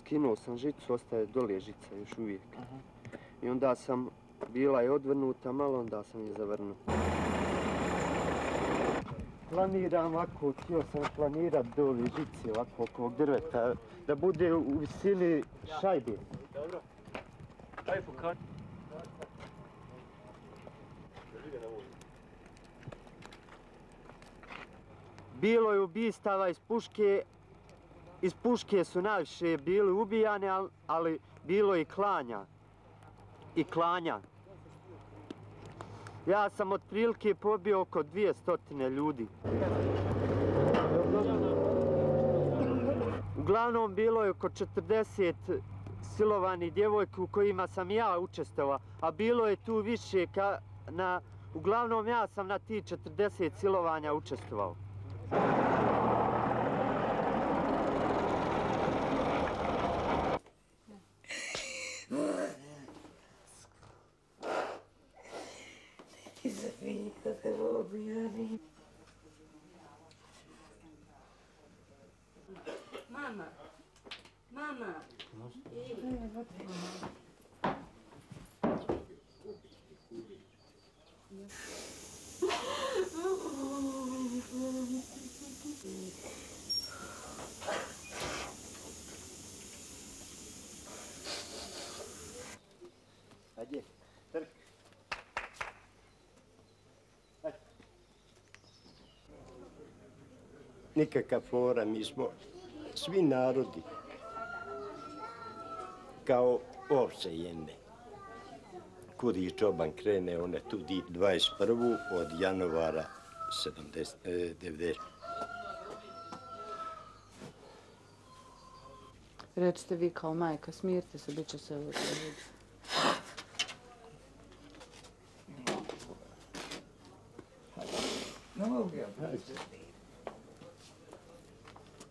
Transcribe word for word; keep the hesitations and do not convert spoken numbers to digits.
skinuo sam žicu, ostaje dolje žica još uvijek. I onda sam, bila je odvrnuta malo, onda sam je zavrnuo. Planiram ovako, htio sam planirat dole žice ovako oko drveta, da bude u visini šajbe. Dobro. Daj pokaži. Bilo je ubistava iz puške, iz puške su najviše bili ubijani, ali bilo je i klanja. I klanja. Ja sam otprilike pobio oko dvije ljudi. Uglavnom bilo je oko četrdeset silovanih djevojki u kojima sam ja učestvovao, a bilo je tu više ka, na, uglavnom ja sam na ti četrdeset silovanja učestvovao. Mama, mama. Ajde, trk. Nikakav fora, mi smo svi narodi kao ovce jedne. Kud i čoban krene, one tudi dvadeset prvu od januara devedeset. Recite vi kao majka, smirite se, bit će se u redu. Ne mogu ja.